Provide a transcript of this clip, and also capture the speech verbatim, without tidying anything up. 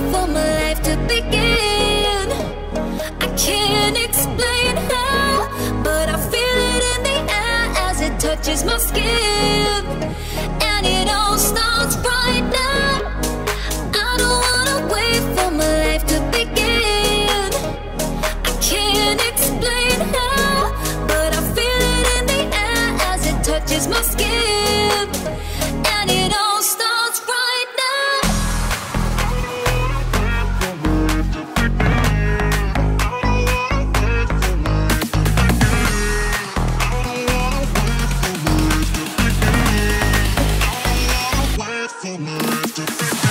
for my life to begin. I can't explain how, but I feel it in the air as it touches my skin. And it all starts right now. I don't wanna wait for my life to begin. I can't explain how, but I feel it in the air as it touches my skin. And it all starts right now. Wait for me to begin.